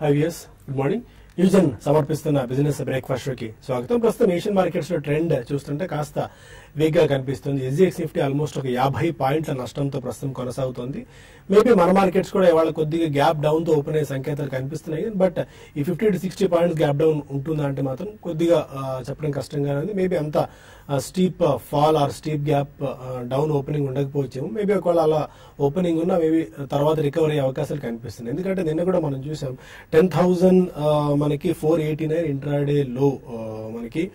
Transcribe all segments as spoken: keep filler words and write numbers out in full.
IVS good morning. యూజన్ సమర్పిస్తున్న business breakfast కి స్వాగతం. ప్రస్తుతం ఏషియన్ మార్కెట్స్ లో ట్రెండ్ చూస్తుంటే కాస్త వీక్ గా కనిపిస్తుంది. ఎస్జిఎక్స్ నిఫ్టీ ఆల్మోస్ట్ ఒక యాభై పాయింట్ల నష్టంతో ప్రస్తుతం కొనసాగుతోంది. మేబీ మన మార్కెట్స్ కూడా ఇవాళ కొద్దిగా గ్యాప్ డౌన్ తో ఓపెన్ అయ్యే సంకేతాలు కనిపిస్తున్నాయి. బట్ ఈ fifty to sixty points gap down ఉంటుందా అంటే మాత్రం కొద్దిగా చెప్పడం కష్టంగా ఉంది. మేబీ అంత steep fall or steep gap down opening ఉండకపోవచ్చేమో. మేబీ ఒకవేళ అలా ఓపెనింగ్ ఉన్నా మేబీ తర్వాత రికవరీ అయ్యే అవకాశాలు కనిపిస్తున్నాయి. ఎందుకంటే నిన్న కూడా మనం చూసాం టెన్ థౌసండ్ మనకి ఫోర్ ఎయిటీ నైన్ ఇంట్రాడే లో మనకి,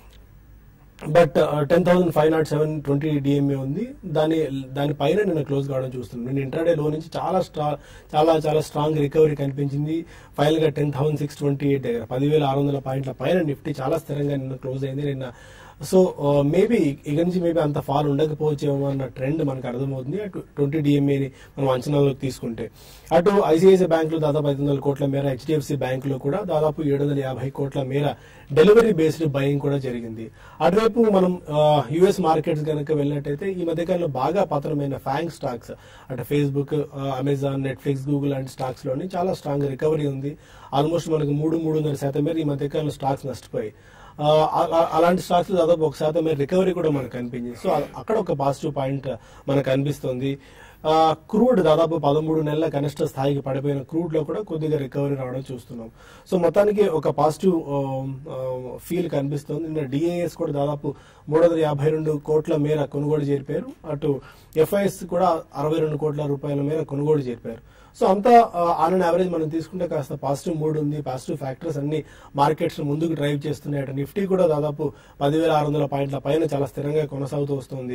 but ten thousand five nought seven twenty DMA ఉంది. దాని దానిపైన నిన్న క్లోజ్ కావడం చూస్తున్నాం. నేను ఇంట్రాడే లో నుంచి చాలా స్ట్రా చాలా చాలా స్ట్రాంగ్ రికవరీ కనిపించింది. ఫైనల్ గా ten thousand six twenty eight దగ్గర పదివేల ఆరు వందల పాయింట్ల పైన నిఫ్టీ చాలా స్థిరంగా నిన్న క్లోజ్ అయింది నిన్న. సో మేబీ ఇక నుంచి మేబీ అంత ఫాల్ ఉండకపోవచ్చేమో అన్న ట్రెండ్ మనకు అర్థమవుతుంది. అటు ట్వంటీ డిఎంఏని మనం అంచనాలోకి తీసుకుంటే అటు ఐసిఐసిఐ బ్యాంకులో దాదాపు ఐదు వందల కోట్ల మేర, హెచ్డిఎఫ్సి బ్యాంకులో కూడా దాదాపు ఏడు వందల యాభై కోట్ల మేర డెలివరీ బేస్డ్ బయింగ్ కూడా జరిగింది. అటువైపు మనం యుఎస్ మార్కెట్స్ కనుక వెళ్ళినట్టయితే ఈ మధ్యకాలంలో బాగా పతనమైన ఫ్యాంగ్ స్టాక్స్ అంటే ఫేస్బుక్, అమెజాన్, నెట్ఫ్లిక్స్, గూగుల్ లాంటి స్టాక్స్ లోని చాలా స్ట్రాంగ్ రికవరీ ఉంది. ఆల్మోస్ట్ మనకు మూడు మూడున్నర శాతం మేర ఈ మధ్యకాలంలో స్టాక్స్ నష్టపోయాయి. అలాంటి స్టాక్స్ దాదాపు ఒక శాతం మేర రికవరీ కూడా మనకు కనిపించింది. సో అక్కడ ఒక పాజిటివ్ పాయింట్ మనకు అనిపిస్తుంది. క్రూడ్ దాదాపు పదమూడు నెలల కనిష్ట స్థాయికి పడిపోయిన క్రూడ్ లో కూడా కొద్దిగా రికవరీ రావడం చూస్తున్నాం. సో మొత్తానికి ఒక పాజిటివ్ ఫీల్ కనిపిస్తుంది. నిన్న డిఏఎస్ కూడా దాదాపు మూడు వందల యాభై రెండు కోట్ల మేర కొనుగోలు చేరిపారు. అటు ఎఫ్ఐఎస్ కూడా అరవై రెండు కోట్ల రూపాయల మేర కొనుగోలు చేరిపారు. సో అంతా ఆన్ అండ్ యావరేజ్ మనం తీసుకుంటే కాస్త పాజిటివ్ మూడ్ ఉంది. పాజిటివ్ ఫ్యాక్టర్స్ అన్ని మార్కెట్స్ ముందుకు డ్రైవ్ చేస్తున్నాయి. అటు నిఫ్టీ కూడా దాదాపు పదివేల ఆరు వందల పాయింట్ల పైన చాలా స్థిరంగా కొనసాగుతూ వస్తుంది.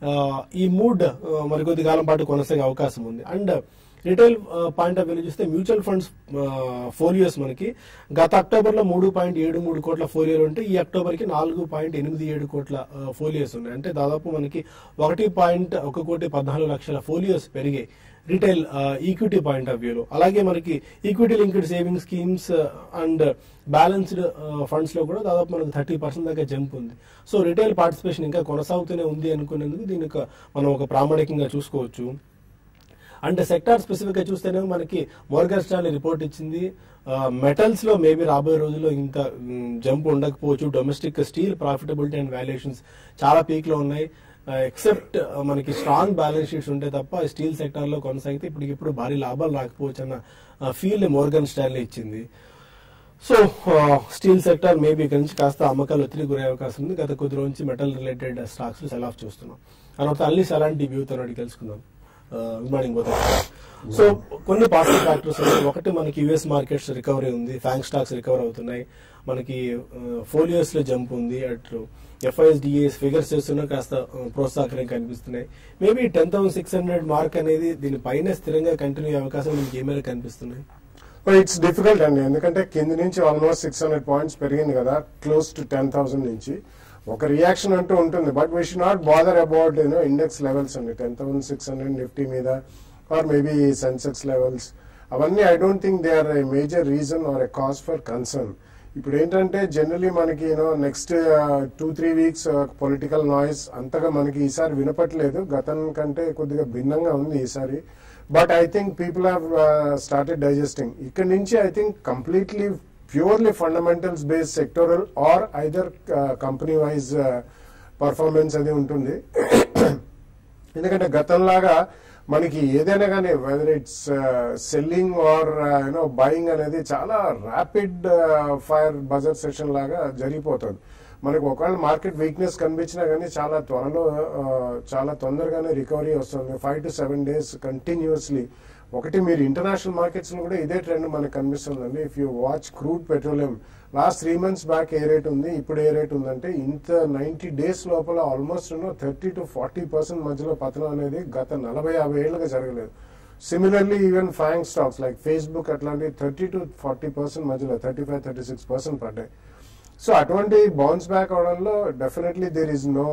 ఈ మూడ్ మరికొద్ది కాలం పాటు కొనసాగే అవకాశం ఉంది. And retail point of view చూస్తే మ్యూచువల్ ఫండ్స్ ఫోలియోస్ మనకి గత అక్టోబర్ లో మూడు పాయింట్ ఏడు మూడు కోట్ల ఫోలియోలు ఉంటే ఈ అక్టోబర్ కి నాలుగు పాయింట్ ఎనిమిది ఏడు కోట్ల ఫోలియోస్ ఉన్నాయి. అంటే దాదాపు మనకి ఒకటి పాయింట్ ఒక కోటి పద్నాలుగు లక్షల ఫోలియోస్ పెరిగాయి రిటైల్ ఈక్విటీ పాయింట్ ఆఫ్ వ్యూలో. అలాగే మనకి equity linked saving schemes and balanced funds లో కూడా దాదాపు మనకు థర్టీ పర్సెంట్ దాకా జంప్ ఉంది. సో రిటైల్ పార్టిసిపేషన్ ఇంకా కొనసాగుతూనే ఉంది అనుకునేందుకు దీనికి మనం ఒక ప్రామాణికంగా చూసుకోవచ్చు. అంటే సెక్టార్ స్పెసిఫిక్ గా చూస్తేనే మనకి మోర్గాన్ స్టాన్లీ రిపోర్ట్ ఇచ్చింది. మెటల్స్ లో మేబీ రాబోయే రోజుల్లో ఇంత జంప్ ఉండకపోవచ్చు. Domestic steel profitability and valuations చాలా పీక్ లో ఉన్నాయి. ఎక్సెప్ట్ మనకి స్ట్రాంగ్ బ్యాలెన్స్ షీట్స్ ఉంటే తప్ప స్టీల్ సెక్టర్ లో కొనసాగితే ఇప్పటికి ఇప్పుడు భారీ లాభాలు రాకపోవచ్చు అన్న ఫీల్ మోర్గాన్ స్టాన్లీ ఇచ్చింది. సో స్టీల్ సెక్టర్ మేబీ ఇక్కడ నుంచి కాస్త అమ్మకాలు ఒత్తిడి గురే అవకాశం ఉంది. గత కొద్ది రోజు నుంచి metal related stocks sell off చూస్తున్నాం. అనమాట అన్లీస్ అలాంటి వ్యూతో అడిగి తెలుసుకుందాం. Good morning both. సో కొన్ని పాజిటివ్ ఫ్యాక్టర్స్ ఉన్నాయి. ఒకటి మనకి యుఎస్ మార్కెట్స్ రికవరీ ఉంది. ఫ్యాంగ్ స్టాక్స్ రికవర్ అవుతున్నాయి. మనకి ఫోలియోస్ లో జంప్ ఉంది. అటు ఎఫ్ఐఎస్ డిఏఎస్ ఫిగర్స్ చేస్తున్నా కాస్త ప్రోత్సాహకరంగా కనిపిస్తున్నాయి. Maybe ten thousand six hundred mark అనేది దీనిపైన స్థిరంగా కంటిన్యూ అయ్యే అవకాశం మనకి ఏమైనా కనిపిస్తున్నాయి. ఇట్స్ డిఫికల్ట్ అండి, ఎందుకంటే కింద నుంచి ఆల్మోస్ట్ సిక్స్ హండ్రెడ్ పాయింట్స్ పెరిగింది కదా, క్లోజ్ టు టెన్ థౌసండ్ నుంచి ఒక రియాక్షన్ అంటూ ఉంటుంది. But we should not bother about you know index levels అండి. Ten thousand six hundred Nifty మీద ఆర్ మేబీ సెన్సెక్స్ లెవెల్స్ అవన్నీ I don't think they are a major reason or a cause for concern. ఇప్పుడు ఏంటంటే generally మనకి you know next two three weeks political noise అంతగా మనకి ఈసారి వినపట్లేదు. గతం కంటే కొద్దిగా భిన్నంగా ఉంది ఈసారి. But I think people have started digesting. ఇక్కడ నుంచి I think completely purely fundamentals based sectoral or either company wise performance అది ఉంటుంది. ఎందుకంటే గతంలాగా మనకి ఏదైనా కానీ whether it's selling or you know buying అనేది చాలా ర్యాపిడ్ ఫైర్ బజర్ సెషన్ లాగా జరిగిపోతుంది. మనకు ఒకవేళ మార్కెట్ వీక్నెస్ కనిపించినా కానీ చాలా త్వరలో చాలా తొందరగానే రికవరీ వస్తుంది. Five to seven days continuously. ఒకటి మీరు ఇంటర్నేషనల్ మార్కెట్స్ లో కూడా ఇదే ట్రెండ్ మనకు కనిపిస్తుందండి. If you watch crude petroleum last three months back ఏ రేట్ ఉంది, ఇప్పుడు ఏ రేట్ ఉందంటే ఇంత నైన్టీ డేస్ లోపల almost thirty to forty percent మధ్యలో పతనం అనేది గత నలభై యాభై ఏళ్ళుగా జరగలేదు. Similarly even FANG stocks like Facebook అట్లాంటి థర్టీ టు ఫార్టీ పర్సెంట్ మధ్యలో thirty five thirty six percent పడ్డాయి. సో అటువంటి బౌన్స్ బ్యాక్ అవడంలో definitely there is no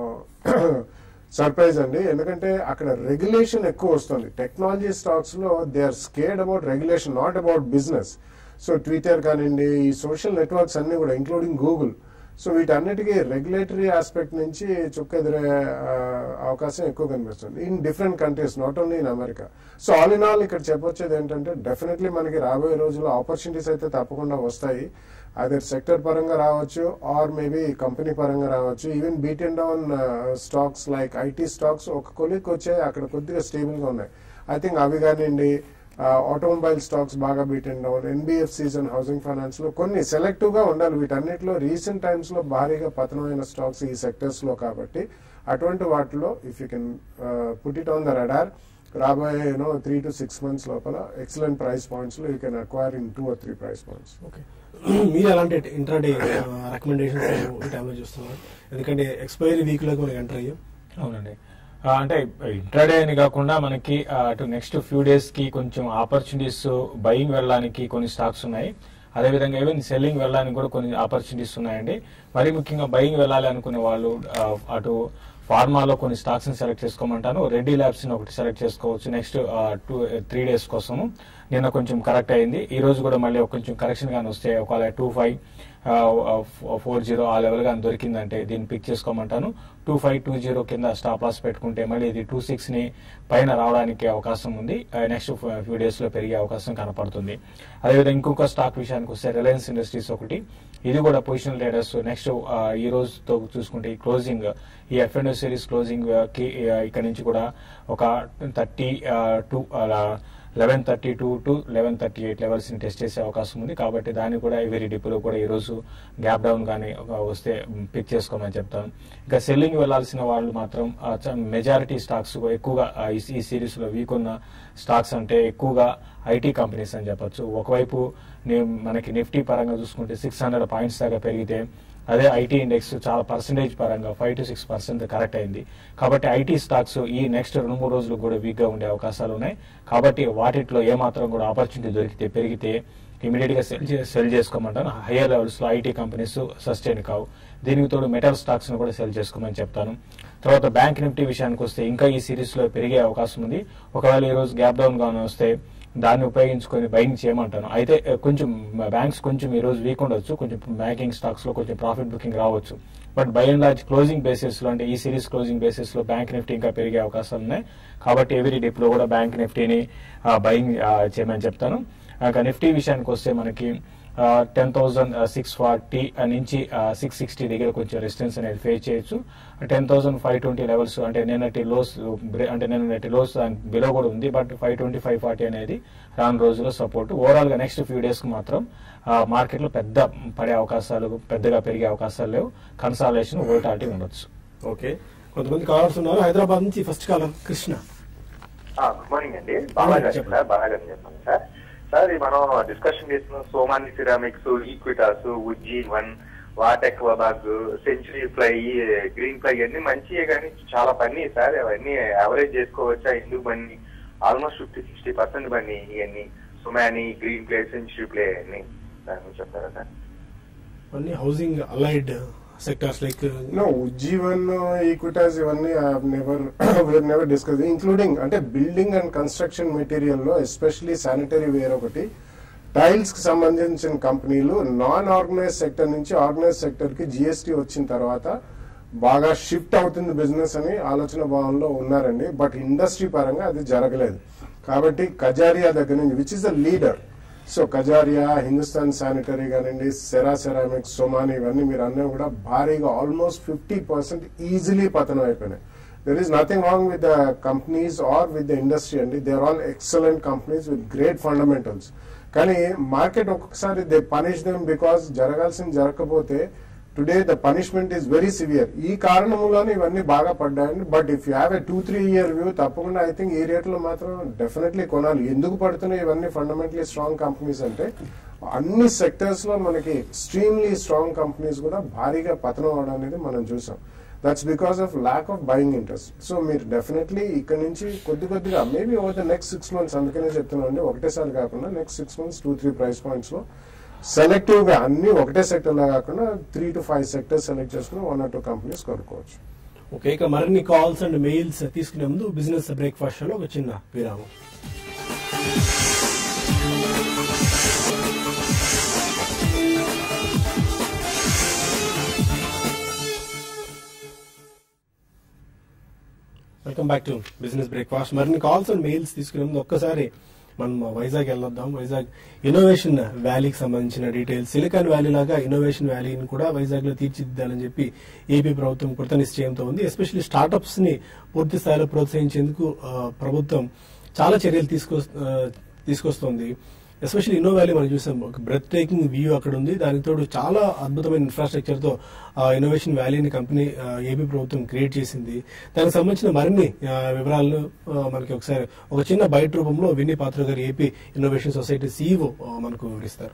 surprise అండి. ఎందుకంటే అక్కడ రెగ్యులేషన్ ఎక్కువ వస్తుంది. టెక్నాలజీ స్టాక్స్ లో they are scared about regulation, not about business. So Twitter కానివ్వండి, ఈ సోషల్ నెట్వర్క్స్ అన్ని కూడా ఇంక్లూడింగ్ గూగుల్ సో వీటన్నిటికీ రెగ్యులేటరీ ఆస్పెక్ట్ నుంచి చుక్కెదిరే అవకాశం ఎక్కువ కనిపిస్తుంది in different countries, not only in America. So all in all ఇక్కడ చెప్పొచ్చేది ఏంటంటే డెఫినెట్లీ మనకి రాబోయే రోజుల్లో ఆపర్చునిటీస్ అయితే తప్పకుండా వస్తాయి. అదే సెక్టర్ పరంగా రావచ్చు ఆర్ మేబీ కంపెనీ పరంగా రావచ్చు. Even beat and down stocks like IT stocks ఒక కొలిక్ వచ్చాయి, అక్కడ కొద్దిగా స్టేబుల్ గా ఉన్నాయి. ఐ థింక్ అవి కానివ్వండి, ఆటోమొబైల్ స్టాక్స్ బాగా beat and down, NBFCs and housing finance లో కొన్ని సెలెక్టివ్ గా ఉండాలి. వీటన్నిటిలో రీసెంట్ టైమ్స్ లో భారీగా పతనమైన స్టాక్స్ ఈ సెక్టర్స్ లో కాబట్టి అటువంటి వాటిలో if you can put it on the radar రాబోయే you know three to six months లోపల ఎక్సలెంట్ ప్రైస్ పాయింట్స్ లో you can acquire in two or three price points. Okay, మీరు అలాంటి ఇంట్రాడే రికమెండేషన్స్ ఈ టైంలో చూస్తున్నారు? ఎందుకంటే ఎక్స్పైరీ వీక్ లో మనకి ఎంటర్ అయ్యాం. అవునండి, అంటే ఇంట్రాడే అని కాకుండా మనకి అటు నెక్స్ట్ ఫ్యూ డేస్ కి కొంచెం ఆపర్చునిటీస్ బయింగ్ వెళ్ళడానికి కొన్ని స్టాక్స్ ఉన్నాయి. అదేవిధంగా ఈవెన్ సెల్లింగ్ వెళ్ళడానికి కూడా కొన్ని ఆపర్చునిటీస్ ఉన్నాయండి. మరీ ముఖ్యంగా బయింగ్ వెళ్ళాలి అనుకునే వాళ్ళు అటు ఫార్మాలో కొన్ని స్టాక్స్ ని సెలెక్ట్ చేసుకోమంటాను. రెడ్డి ల్యాబ్స్ ని ఒకటి సెలెక్ట్ చేసుకోవచ్చు నెక్స్ట్ టూ త్రీ డేస్ కోసము. నిన్న కొంచెం కరెక్ట్ అయింది, ఈ రోజు కూడా మళ్ళీ కొంచెం కరెక్షన్ గానీ వస్తే ఒకవేళ టూ ఫైవ్ ఫోర్ జీరో ఆ లెవెల్ గా దొరికిందంటే దీన్ని పిక్ చేసుకోమంటాను. టూ ఫైవ్ టూ జీరో కింద స్టాప్ లాస్ పెట్టుకుంటే మళ్ళీ ఇది టూ సిక్స్ ని పైన రావడానికి అవకాశం ఉంది. నెక్స్ట్ ఫ్యూ డేస్ లో పెరిగే అవకాశం కనపడుతుంది. అదేవిధంగా ఇంకొక స్టాక్ విషయానికి వస్తే రిలయన్స్ ఇండస్ట్రీస్ ఒకటి, ఇది కూడా పొజిషన్ లీడర్స్ నెక్స్ట్ ఈ రోజుతో చూసుకుంటే ఈ క్లోజింగ్ ఈ ఎఫ్ అండ్ సిరీస్ క్లోజింగ్ కి ఇక్కడ నుంచి కూడా ఒక thirty two eleven thirty two to eleven thirty eight levels ని టెస్ట్ చేసే అవకాశం ఉంది. కాబట్టి దాన్ని కూడా వెరీ డిప్లో కూడా ఈ రోజు గ్యాప్ డౌన్ గానీ వస్తే పిక్ చేసుకోమని చెప్తాను. ఇంకా సెల్లింగ్ వెళ్లాల్సిన వాళ్ళు మాత్రం మెజారిటీ స్టాక్స్ ఎక్కువగా ఈ సిరీస్ లో వీక్ ఉన్న స్టాక్స్ అంటే ఎక్కువగా ఐటీ కంపెనీస్ అని చెప్పొచ్చు. ఒకవైపు మనకి నిఫ్టీ పరంగా చూసుకుంటే సిక్స్ హండ్రెడ్ పాయింట్స్ దాకా పెరిగితే అదే ఐటీ ఇండెక్స్ చాలా పర్సెంటేజ్ పరంగా five to six percent correct అయింది. కాబట్టి ఐటీ స్టాక్స్ ఈ నెక్స్ట్ రెండు మూడు రోజులు కూడా వీక్ గా ఉండే అవకాశాలు ఉన్నాయి. కాబట్టి వాటిలో ఏమాత్రం కూడా ఆపర్చునిటీ దొరికితే పెరిగితే ఇమీడియట్ గా సెల్ సెల్ చేసుకోమంటాను. హైయర్ లెవెల్స్ లో ఐటీ కంపెనీస్ సస్టైన్ కావు. దీనికి తోడు మెటల్ స్టాక్స్ ను కూడా సెల్ చేసుకోమని చెప్తాను. తర్వాత బ్యాంక్ నిఫ్టీ విషయానికి వస్తే ఇంకా ఈ సిరీస్ లో పెరిగే అవకాశం ఉంది. ఒకవేళ ఈ రోజు గ్యాప్ డౌన్ గా వస్తే దాన్ని ఉపయోగించుకొని బయింగ్ చేయమంటాను. అయితే కొంచెం బ్యాంక్స్ కొంచెం ఈ రోజు వీక్ ఉండొచ్చు, కొంచెం బ్యాంకింగ్ స్టాక్స్ లో కొంచెం ప్రాఫిట్ బుకింగ్ రావచ్చు. But by and large closing basis లో అంటే ఈ సిరీస్ క్లోజింగ్ బేసిస్ లో బ్యాంక్ నిఫ్టీ ఇంకా పెరిగే అవకాశాలు ఉన్నాయి. కాబట్టి ఎవరీ డిప్ లో కూడా బ్యాంక్ నిఫ్టీని బయింగ్ చేయమని చెప్తాను. ఇంకా నిఫ్టీ విషయానికి వస్తే మనకి టెన్ థౌసండ్ సిక్స్ ఫార్టీ నుంచి సిక్స్ సిక్స్టీ దగ్గర కొంచెం రెసిస్టెన్స్ అనేది ఫేస్ చేయొచ్చు. Ten thousand five twenty levels అంటే నిన్నటి లోస్ అంటే నిన్నటి లోస్ బిలో కూడా ఉంది. But five twenty five forty అనేది రాను రోజుల్లో సపోర్ట్. ఓవరాల్ గా నెక్స్ట్ ఫ్యూ డేస్ కి మాత్రం మార్కెట్ లో పెద్ద పడే అవకాశాలు పెద్దగా పెరిగే అవకాశాలు లేవు. కన్సాలేషన్ వోల్టాలిటీ ఉండొచ్చు. ఓకే, కొంతమంది కాలర్స్ ఉన్నారు. హైదరాబాద్ నుంచి first caller Krishna. Good morning అండి, బాగా బాగా చెప్పండి సార్. సార్ మనం డిస్కషన్ చేసిన సోమాని సిరామిక్స్, ఈక్విటాస్, ఉజ్జీ వన్, వాటెక్ వబాగ్, సెంచురీ ఫ్లై, గ్రీన్ ఫ్లై అన్ని మంచియే కానీ చాలా పని సార్. అవన్నీ యావరేజ్ చేసుకోవచ్చా? ఎందుకు పని ఆల్మోస్ట్ ఫిఫ్టీ సిక్స్టీ పర్సెంట్ పని ఇవన్నీ సోమాని, గ్రీన్ ప్లే, సెంచురీ ప్లే అన్ని దాని చెప్తారా సార్? అన్ని housing allied sectors like uh, no Ujjivan uh, Equitas ఇవన్నీ I have never we have never discussed, including అంటే బిల్డింగ్ అండ్ కన్స్ట్రక్షన్ మెటీరియల్ లో ఎస్పెషల్లీ శానిటరీ వేర్ ఒకటి, టైల్స్ కి సంబంధించిన కంపెనీలు నాన్ ఆర్గనైజ్ సెక్టర్ నుంచి ఆర్గనైజ్ సెక్టర్ కి జిఎస్టీ వచ్చిన తర్వాత బాగా షిఫ్ట్ అవుతుంది బిజినెస్ అని ఆలోచన భావంలో ఉన్నారండి. బట్ ఇండస్ట్రీ పరంగా అది జరగలేదు. కాబట్టి కజారియా దగ్గర నుంచి which is the leader, so Kajaria, Hindustan sanitary కానివ్వండి, సెరా సెరామిక్స్, సోమాని ఇవన్నీ మీరు అన్నీ కూడా భారీగా ఆల్మోస్ట్ ఫిఫ్టీ పర్సెంట్ ఈజీలీ పతనం అయిపోయినాయి. There is nothing wrong with the companies or with the industry అండి. They are all excellent companies with great fundamentals. కానీ మార్కెట్ ఒక్కొక్కసారి దే పనిష్ దెమ్ బికాస్ జరగాల్సింది జరగకపోతే today the punishment is very severe. ఈ కారణంలోనే ఇవన్నీ బాగా పడ్డాయండి. But if you have a two three year view తప్పకుండా ఐ థింక్ ఈ రేట్ లో మాత్రం డెఫినెట్లీ కొనాలి. ఎందుకు పడుతున్నాయి ఇవన్నీ ఫండమెంటలీ స్ట్రాంగ్ కంపెనీస్ అంటే అన్ని సెక్టర్స్ లో మనకి ఎక్స్ట్రీమ్లీ స్ట్రాంగ్ కంపెనీస్ కూడా భారీగా పతనం అవడం అనేది మనం చూసాం. That's because of lack of buying interest. So మీరు డెఫినెట్లీ ఇక్కడ నుంచి కొద్ది కొద్దిగా maybe over the next six months అందుకనే చెప్తున్నాను అండి, ఒకటేసారి కాకుండా next six months two three price points లో సెలెక్టివ్ గా అన్ని ఒకటే సెక్టర్ లా కాకుండా three to five sectors select చేసుకుని వన్ ఆర్ టూ కంపెనీస్ కొనుక్కోవచ్చు. ఓకే, ఇక మరిన్ని కాల్స్ అండ్ మెయిల్స్ తీసుకునే ముందు బిజినెస్ బ్రేక్ఫాస్ట్ లో ఒక చిన్న విరామం. Welcome back to business breakfast. మరిన్ని కాల్స్ అండ్ మెయిల్స్ తీసుకునే ముందు ఒక్కసారి మనం వైజాగ్ వెళ్ళొద్దాం. వైజాగ్ ఇన్నోవేషన్ వ్యాలీకి సంబంధించిన డీటెయిల్స్, సిలికాన్ వ్యాలీ లాగా ఇన్నోవేషన్ వ్యాలీని కూడా వైజాగ్ లో తీర్చిదిద్దాలని చెప్పి ఏపీ ప్రభుత్వం కృత నిశ్చయంతో ఉంది. ఎస్పెషల్లీ స్టార్టప్స్ ని పూర్తి స్థాయిలో ప్రోత్సహించేందుకు ప్రభుత్వం చాలా చర్యలు తీసుకొ తీసుకొస్తోంది. ఎస్పెషల్లీ ఇన్నో వ్యాలీ మనం చూసాం, ఒక బ్రెత్ టేకింగ్ వ్యూ అక్కడ ఉంది. దానికి తోడు చాలా అద్భుతమైన ఇన్ఫ్రాస్ట్రక్చర్ తో ఇన్నోవేషన్ వ్యాలీని కంపెనీ ఏపీ ప్రభుత్వం క్రియేట్ చేసింది. దానికి సంబంధించిన మరిన్ని వివరాలను మనకి ఒకసారి ఒక చిన్న బయట రూపంలో విన్నీ పాత్ర గారు, ఏపీ ఇన్నోవేషన్ సొసైటీ సీఈఓ మనకు వివరిస్తారు.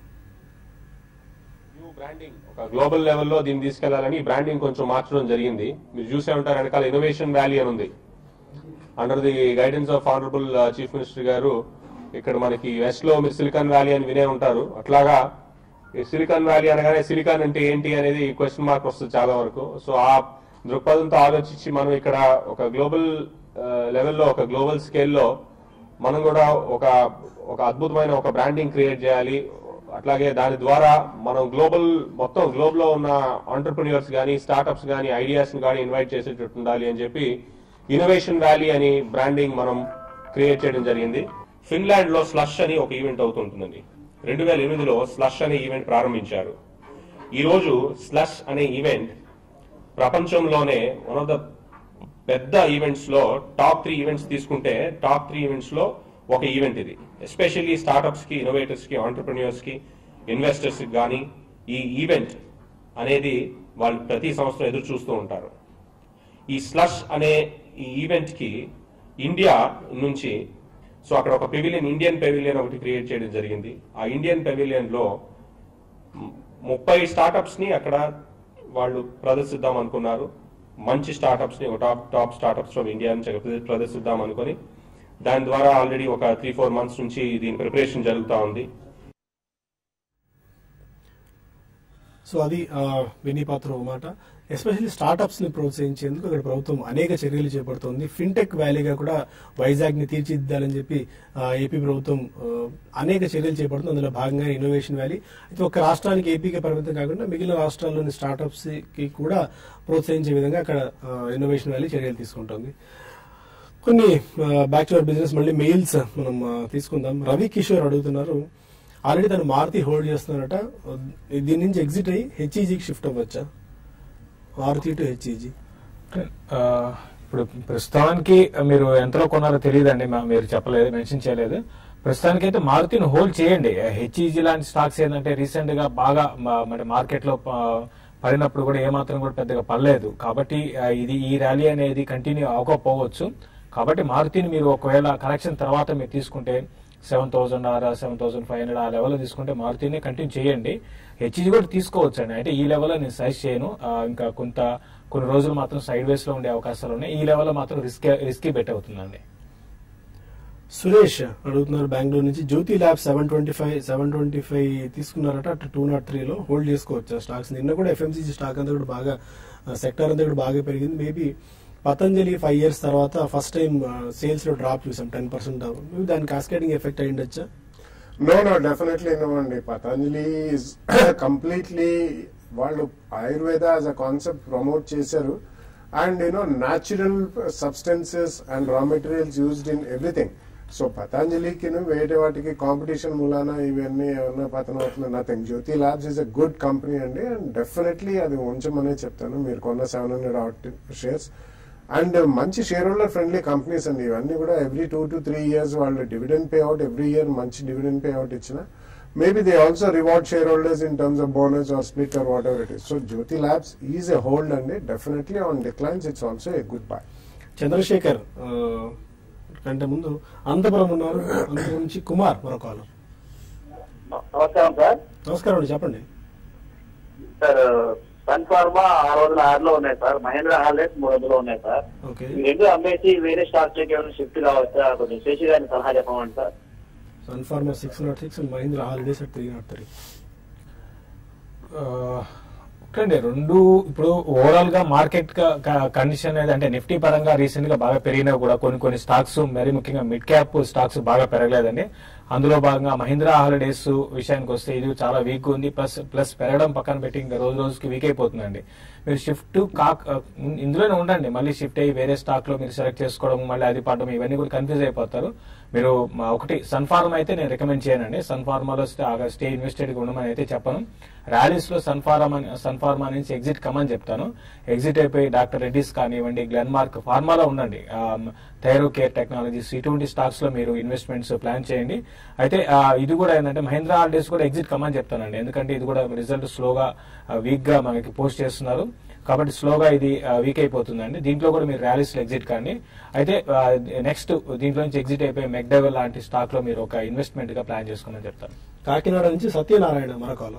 బ్రాండింగ్ ఒక గ్లోబల్ లెవెల్లో దీన్ని తీసుకెళ్లాలని బ్రాండింగ్ కొంచెం మార్చడం జరిగింది. మీరు చూసే ఉంటారు వెనకాల ఇన్నోవేషన్ వ్యాలీ అని ఉంది. Under the guidance of honourable chief minister గారు ఇక్కడ మనకి వెస్ట్ లో మీరు సిలికాన్ వ్యాలీ అని వినే ఉంటారు. అట్లాగా సిలికాన్ వ్యాలీ అనగానే సిలికాన్ అంటే ఏంటి అనేది క్వశ్చన్ మార్క్ వస్తుంది చాలా వరకు. సో ఆ దృక్పథంతో ఆలోచించి మనం ఇక్కడ ఒక గ్లోబల్ లెవెల్లో ఒక గ్లోబల్ స్కేల్లో మనం కూడా ఒక ఒక అద్భుతమైన ఒక బ్రాండింగ్ క్రియేట్ చేయాలి. అట్లాగే దాని ద్వారా మనం గ్లోబల్ మొత్తం గ్లోబ్ లో ఉన్న ఆంటర్ప్రెన్యూర్స్ కానీ స్టార్ట్అప్స్ కానీ ఐడియాస్ కానీ ఇన్వైట్ చేసేటట్టు ఉండాలి అని చెప్పి ఇన్నోవేషన్ వ్యాలీ అని బ్రాండింగ్ మనం క్రియేట్ చేయడం జరిగింది. ఫిన్లాండ్ లో స్లష్ అని ఒక ఈవెంట్ అవుతుంటుందండి. రెండు వేల ఎనిమిదిలో స్లష్ అనే ఈవెంట్ ప్రారంభించారు. ఈ రోజు స్లష్ అనే ఈవెంట్ ప్రపంచంలోనే వన్ ఆఫ్ ద పెద్ద ఈవెంట్స్ లో టాప్ త్రీ ఈవెంట్స్ తీసుకుంటే టాప్ త్రీ ఈవెంట్స్ లో ఒక ఈవెంట్ ఇది. ఎస్పెషల్లీ స్టార్ట్అప్స్ కి, ఇన్నోవేటర్స్ కి, ఆంటర్ప్రెన్యూర్స్ కి, ఇన్వెస్టర్స్ కి కానీ ఈ ఈవెంట్ అనేది వాళ్ళు ప్రతి సంవత్సరం ఎదురు చూస్తూ ఉంటారు. ఈ స్లష్ అనే ఈ ఈవెంట్ కి ఇండియా నుంచి సో అక్కడ ఒక పెవిలియన్, ఇండియన్ పెవిలియన్ ఒకటి క్రియేట్ చేయడం జరిగింది. ఆ ఇండియన్ పెవిలియన్ లో ముప్పై స్టార్ట్అప్స్ ని అక్కడ వాళ్ళు ప్రదర్శిద్దాం అనుకున్నారు. మంచి స్టార్ట్అప్స్ ని, ఒక top top startups from India నుంచి ప్రదర్శిద్దాం అనుకుని దాని ద్వారా ఆల్రెడీ ఒక త్రీ ఫోర్ మంత్స్ నుంచి దీని ప్రిపరేషన్ జరుగుతూ ఉంది. సో అది విన్నీ పాత్ర మాట. ఎస్పెషల్లీ స్టార్ట్అప్స్ ని ప్రోత్సహించేందుకు ఇక్కడ ప్రభుత్వం అనేక చర్యలు చేపడుతోంది. ఫిన్టెక్ వ్యాలీగా కూడా వైజాగ్ ని తీర్చిదిద్దాలని చెప్పి ఏపీ ప్రభుత్వం అనేక చర్యలు చేపడుతుంది. అందులో భాగంగా ఇన్నోవేషన్ వ్యాలీ అయితే ఒక రాష్ట్రానికి ఏపీకి పరిమితం కాకుండా మిగిలిన రాష్ట్రాల్లోని స్టార్ట్అప్స్ కి కూడా ప్రోత్సహించే విధంగా అక్కడ ఇన్నోవేషన్ వ్యాలీ చర్యలు తీసుకుంటుంది. కొన్ని బ్యాక్ టు అవర్ బిజినెస్ మళ్ళీ మెయిల్స్ మనం తీసుకుందాం. రవి కిషోర్ అడుగుతున్నారు, ఆల్రెడీ తను మారుతి హోల్డ్ చేస్తున్నారట, దీని నుంచి ఎగ్జిట్ అయ్యి హెచ్ఈజీకి షిఫ్ట్ అవ్వచ్చా? Maruti to HEG. ఇప్పుడు ప్రస్తుతానికి మీరు ఎంతలో కొన్నారో తెలియదండి, మీరు చెప్పలేదు, మెన్షన్ చేయలేదు. ప్రస్తుతానికి అయితే మారుతిని హోల్డ్ చేయండి. హెచ్ఈజీ లాంటి స్టాక్స్ ఏంటంటే రీసెంట్ గా బాగా అంటే మార్కెట్ లో పడినప్పుడు కూడా ఏమాత్రం కూడా పెద్దగా పడలేదు. కాబట్టి ఇది ఈ ర్యాలీ అనేది కంటిన్యూ అవ్వకపోవచ్చు. కాబట్టి మారుతిని మీరు ఒకవేళ కరెక్షన్ తర్వాత మీరు తీసుకుంటే seven thousand or seven thousand five hundred ఆ లెవెల్లో తీసుకుంటే మారుతిని కంటిన్యూ చేయండి. హెచ్ఈజీ కూడా తీసుకోవచ్చు అండి. అంటే ఈ లెవెల్లో నేను సజెస్ట్ చేయను. ఇంకా కొంత కొన్ని రోజులు మాత్రం సైడ్ వేస్ లో ఉండే అవకాశాలు ఉన్నాయి. ఈ లెవెల్లో మాత్రం రిస్క్ రిస్కీ బెట్ అవుతుందండి. సురేష్ అడుగుతున్నారు బెంగళూరు నుంచి, Jyothy lab seven twenty five seven twenty five తీసుకున్నారట, అటు టూ నాట్ త్రీ లో హోల్డ్ చేసుకోవచ్చు స్టాక్స్. నిన్న కూడా ఎఫ్ఎంసీజీ స్టాక్ అంతా కూడా బాగా, సెక్టర్ అంతా కూడా బాగా పెరిగింది. మేబీ పతంజలి ఫైవ్ ఇయర్స్ తర్వాత ఫస్ట్ టైం సేల్స్ లో డ్రాప్ చూసాం, టెన్ పర్సెంట్. దాని కాస్కేడింగ్ ఎఫెక్ట్ అయ్యిండొచ్చా? నో నో డెఫినెట్లీ నో అండి. పతంజలి ఇస్ కంప్లీట్లీ వాళ్ళు Ayurveda as a concept promote చేశారు. And you know natural substances and raw materials used in everything. So పతంజలికి వేరే వాటికి కాంపిటీషన్ మూలాన ఇవన్నీ ఏమన్నా పతనం అవుతుంది nothing. Jyothy labs is a good company అండి. అండ్ డెఫినెట్లీ అది ఉంచమనే చెప్తాను. మీరు కొన్న సెవెన్ హండ్రెడ్ షేర్స్ అండ్ మంచి షేర్ హోల్డర్ ఫ్రెండ్లీ కంపెనీస్ అండి ఇవన్నీ కూడా. Every two to three years వాళ్ళు dividend pay out, every year మంచి డివిడెండ్ పే అవుట్ ఇచ్చిన maybe they also reward share holders in terms of bonus or split or whatever it is. So Jyothy labs is a hold అండి. Definitely on declines it's also a good buy. Chandrasekhar కంటే ముందు అనంతపురం ఉన్నారు, అనంతపురం నుంచి కుమార్ మరొక కాలం. నమస్కారం sir. నమస్కారం అండి, చెప్పండి సార్. సన్ ఫార్మా ఆరు వందల ఆరులో ఉన్నాయి సార్, మహేంద్ర హాలిడేస్ మూడు వందలు ఉన్నాయి సార్. ఈ రెండు అమ్మేసి వేరే స్టాక్ ఏమైనా షిఫ్ట్ కావచ్చా? కొంచెం శేషి గారిని సలహా చెప్పమండి sir. Sun Pharma six not six Mahindra Holidays three not three. Okay, రెండు ఇప్పుడు ఓవరాల్ గా మార్కెట్ కండిషన్ అనేది అంటే నిఫ్టీ పరంగా రీసెంట్ గా బాగా పెరిగినా కూడా కొన్ని కొన్ని స్టాక్స్, మరీ ముఖ్యంగా మిడ్ క్యాప్ స్టాక్స్ బాగా పెరగలేదండి. అందులో భాగంగా మహీంద్రా హాలిడేస్ విషయానికి వస్తే ఇది చాలా వీక్ ఉంది. ప్లస్ ప్లస్ పెరగడం పక్కన పెట్టి ఇంకా రోజు రోజుకి వీక్ అయిపోతుందండి. మీరు షిఫ్ట్ కాక్ ఇందులోనే ఉండండి, మళ్ళీ షిఫ్ట్ అయ్యి వేరే స్టాక్ లో మీరు సెలెక్ట్ చేసుకోవడం మళ్ళీ అది పడడం ఇవన్నీ కూడా కన్ఫ్యూజ్ అయిపోతారు. మీరు ఒకటి సన్ ఫార్మా అయితే నేను రికమెండ్ చేయనండి. సన్ ఫార్మాలో స్టే ఇన్వెస్టెడ్ గా ఉండమని అయితే చెప్పను. ర్యాలీస్ లో సన్ ఫార్మా సన్ ఫార్మా నుంచి ఎగ్జిట్ కమని చెప్తాను. ఎగ్జిట్ అయిపోయి డాక్టర్ రెడ్డిస్ కానివ్వండి, గ్లెన్మార్క్ ఫార్మాలో ఉండండి, థైరో కేర్ టెక్నాలజీస్ ఇటువంటి స్టాక్స్ లో మీరు ఇన్వెస్ట్మెంట్స్ ప్లాన్ చేయండి. అయితే ఇది కూడా ఏంటంటే మహీంద్రా హాలిడేస్ కూడా ఎగ్జిట్ కమని చెప్తానండి, ఎందుకంటే ఇది కూడా రిజల్ట్ స్లోగా వీక్ గా మనకి పోస్ట్ చేస్తున్నారు కాబట్టి స్లోగా ఇది వీక్ అయిపోతుందండి. దీంట్లో కూడా మీరు ర్యాలీస్ లో ఎగ్జిట్ కానీ. అయితే నెక్స్ట్ దీంట్లో నుంచి ఎగ్జిట్ అయిపోయి మెక్డెవెల్ లాంటి స్టాక్ లో మీరు ఒక ఇన్వెస్ట్మెంట్ గా ప్లాన్ చేసుకోమని చెప్తాను. కాకినాడ నుంచి సత్యనారాయణ మరొకలో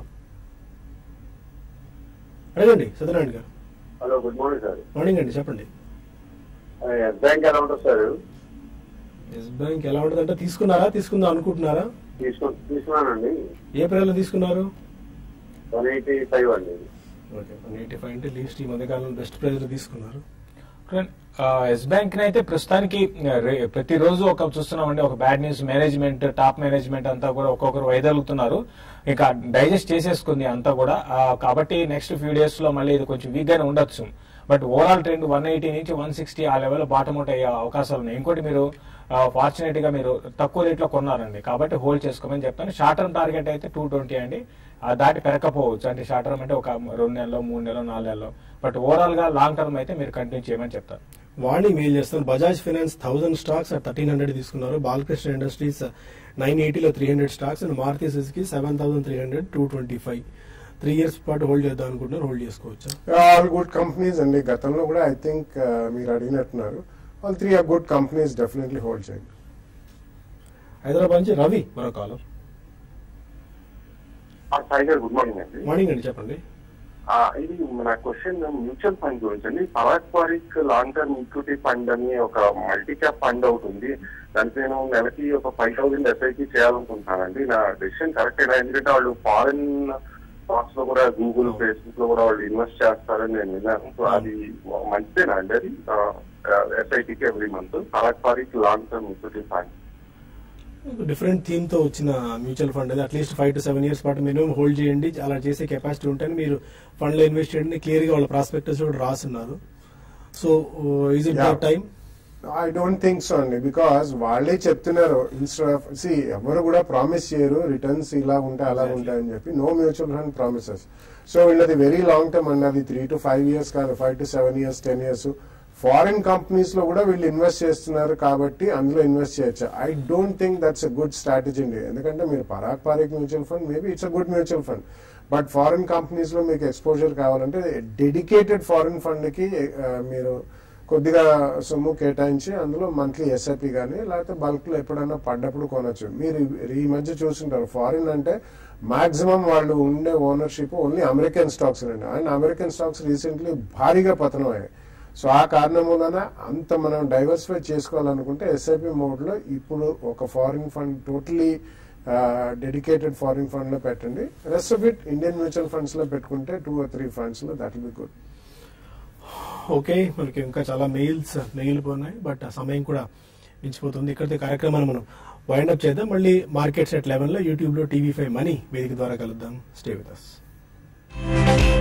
అడగండి. సత్యనారాయణ గారు hello, good morning sir. Morning అండి, చెప్పండి. ఎస్ బ్యాంక్ ఎలా ఉంటుంది సార్? ఎస్ బ్యాంక్ ఎలా ఉంటుంది అంటే తీసుకున్నారా, తీసుకుందాం అనుకుంటున్నారా? తీసుకున్నానండి. ఏ ప్రైస్ లో తీసుకున్నారు? వన్ ఎయిటీ ఫైవ్ అండి. ఓకే, వన్ ఎయిటీ ఫైవ్ అంటే లీస్ట్ ఈ మధ్యకాలంలో బెస్ట్ ప్రైస్ లో తీసుకున్నారు. ఎస్ బ్యాంక్ అయితే ప్రస్తుతానికి ప్రతిరోజు ఒక చూస్తున్నామండి, ఒక bad news. Management top management అంతా కూడా ఒక్కొక్కరు వైదొలుగుతున్నారు, ఇంకా డైజెస్ట్ చేసేసుకుంది అంతా కూడా. కాబట్టి నెక్స్ట్ ఫ్యూ డేస్ లో మళ్ళీ ఇది కొంచెం వీక్ గానే ఉండొచ్చు. But overall trend one eighty నుంచి వన్ సిక్స్టీ ఆ లెవెల్ బాటమ్ అవుట్ అయ్యే అవకాశాలు ఉన్నాయి. ఇంకోటి మీరు ఫార్చునేట్ గా మీరు తక్కువ రేట్ లో కొన్నారండి కాబట్టి హోల్డ్ చేసుకోమని చెప్తాను. షార్ట్ టర్మ్ టార్గెట్ అయితే టూ ట్వంటీ అండి, దాటి పెరగకపోవచ్చు. అంటే షార్ట్ టర్మ్ అంటే ఒక రెండు నెలలో మూడు నెలలో నాలుగు నెలలో, బట్ ఓవరాల్ గా లాంగ్ టర్మ్ అయితే మీరు కంటిన్యూ చేయమని చెప్తారు. వాణి మెయిల్ చేస్తాను. Bajaj finance thousand stocks thirteen hundred తీసుకున్నారు. బాలకృష్ణ ఇండస్ట్రీస్ నైన్ ఎయిటీలో three hundred stocks and Maruti Suzuki seven thousand three hundred two twenty five three years పాటు హోల్డ్ చేద్దాం అనుకుంటున్నారు, హోల్డ్ చేసుకోవచ్చు. ఆల్ గుడ్ కంపెనీస్ అండి. గతంలో కూడా ఐ థింక్ మీరు అడిగినట్టున్నారు. All three are good companies, definitely hold చేయండి. హైదరాబాద్ నుంచి రవి మరో కాలం. గుడ్ మార్నింగ్ అండి. మార్నింగ్ అండి, చెప్పండి. ఇది నా క్వశ్చన్ మ్యూచువల్ ఫండ్ గురించి అండి. Parag Parikh long term equity fund అని ఒక మల్టీ క్యాప్ ఫండ్ అవుట్ ఉంది. దానికి నేను నెలకి ఒక ఫైవ్ థౌసండ్ ఎస్ఐపి చేయాలనుకుంటున్నానండి. నా డెసిషన్ కరెక్టేనా? ఎందుకంటే వాళ్ళు ఫారెన్ స్టాక్స్ లో కూడా గూగుల్, ఫేస్బుక్ లో కూడా వాళ్ళు ఇన్వెస్ట్ చేస్తారని నేను విన్నాను. సో అది మంచిదేనా అండి? అది ఎస్ఐపికి every month Parag Parikh long term equity fund different theme తో వచ్చిన మ్యూచువల్ ఫండ్ అది. At least five to seven years పాటు మినిమం హోల్డ్ చేయండి. అలా చేసే కెపాసిటీ ఉంటేనే మీరు ఫండ్ లో ఇన్వెస్ట్ చేయండి. క్లియర్ గా వాళ్ళ ప్రాస్పెక్టస్ కూడా రాస్తున్నారు. So is it the time? I don't think so అండి, బికాస్ వాళ్ళే చెప్తున్నారు. ఇన్స్టెడ్ ఆఫ్ సి ఎవరు కూడా ప్రామిస్ చేయరు రిటర్న్స్ ఇలా ఉంటాయి అలా ఉంటాయని చెప్పి. No mutual fund promises. So వీళ్ళది వెరీ లాంగ్ టర్మ్ అండి. అది త్రీ టు ఫైవ్ ఇయర్స్ కాదు, five to seven years ten years. Foreign companies లో కూడా వీళ్ళు ఇన్వెస్ట్ చేస్తున్నారు కాబట్టి అందులో ఇన్వెస్ట్ చేయొచ్చు. I don't think that's a good strategy అండి. ఎందుకంటే మీరు Parag Parikh mutual fund maybe it's a good mutual fund, but foreign companies లో మీకు ఎక్స్పోజర్ కావాలంటే డెడికేటెడ్ ఫారిన్ ఫండ్ కి మీరు కొద్దిగా సొమ్ము కేటాయించి అందులో మంత్లీ ఎస్ఐపి కానీ లేకపోతే బల్క్ లో ఎప్పుడైనా పడ్డప్పుడు కొనొచ్చు. మీరు ఈ మధ్య చూస్తుంటారు ఫారిన్ అంటే మాక్సిమం వాళ్ళు ఉండే ఓనర్షిప్ ఓన్లీ అమెరికన్ స్టాక్స్ అండి. అండ్ అమెరికన్ స్టాక్స్ రీసెంట్లీ భారీగా పతనం అయ్యాయి. సో ఆ కారణం వలన అంత మనం డైవర్సిఫై చేసుకోవాలనుకుంటే ఎస్ఐపి మోడ్ లో ఇప్పుడు ఒక foreign fund totally dedicated foreign fund లో పెట్టండి. Rest of it Indian mutual funds లో పెట్టుకుంటే టూ ఆర్ త్రీ ఫండ్స్ లో that will be good. Okay, మనకి ఇంకా చాలా మెయిల్స్ మిగిలిపోయినాయి, బట్ సమయం కూడా మించిపోతుంది. ఇక్కడితో కార్యక్రమాన్ని మనం వైండప్ చేద్దాం. మళ్ళీ మార్కెట్స్ ఎట్ లెవెన్ లో యూట్యూబ్ లో టీవీ ఫైవ్ మనీ వేదిక ద్వారా కలుద్దాం. Stay with us.